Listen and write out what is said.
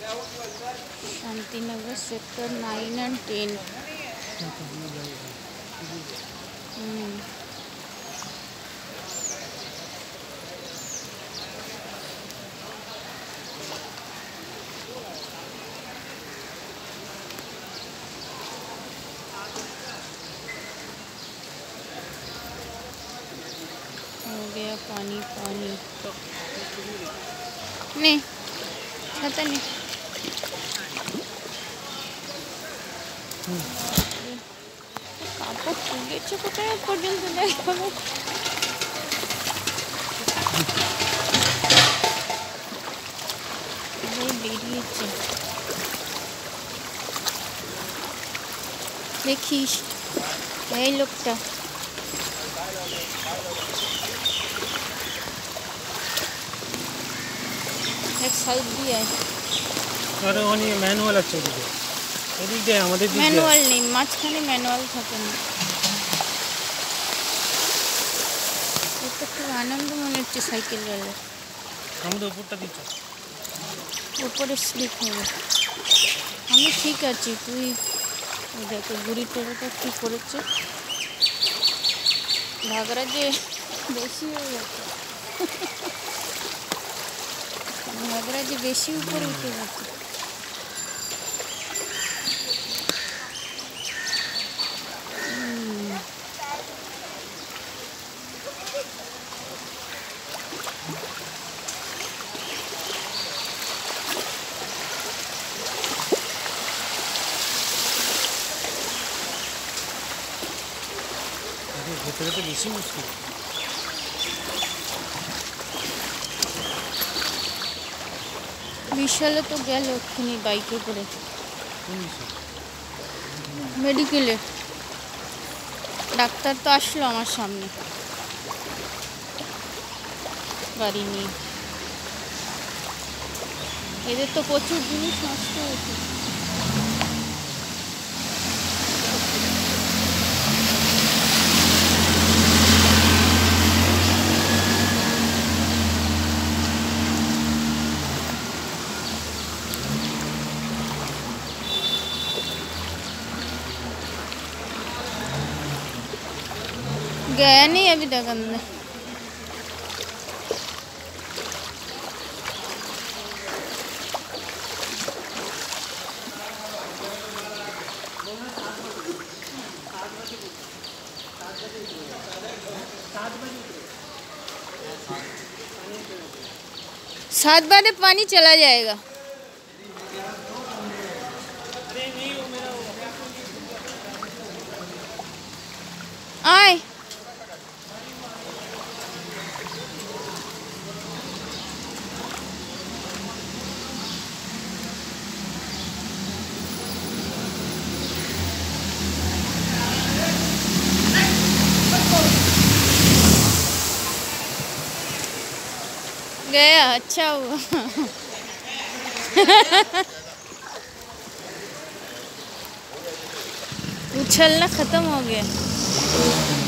Shanti Nagar sector 9 and 10। हो गया पानी पानी नहीं छाता नहीं। कापड़ खुलेছে কোথায় পর্যন্ত দেখাবো। এই বেরিয়েছে দেখিস এই লোকটা। एक साइड भी है और ওখানে ম্যানুয়াল আছে ওদিকে এদিক দিয়ে আমাদের দিকে ম্যানুয়াল নেই মাঝখানে ম্যানুয়াল থাকে না। এটা খুব আনন্দ মনে হচ্ছে সাইকেল গেলে। আমাদের উপরটা দিচ্ছ উপরে স্লিপ হবে। আমি ঠিক আছি তুই দেখো বুড়ি টেরাটা কী করেছে ঘাগরা যে বেশি হয়ে গেছে। घाघरा जो बेशी ऊपर उठे जाते। ভেতরে তো বেশি মুশকিল। বিশালে তো গেল ওখানে বাইকে করে মেডিকেলে। ডাক্তার তো আসলো আমার সামনে গাড়ি নিয়ে। এদের তো প্রচুর জিনিস নষ্ট হয়েছে। गया नहीं अभी तक अंदर। सात बजे पानी चला जाएगा। आए गया अच्छा हुआ। उछलना खत्म हो गया।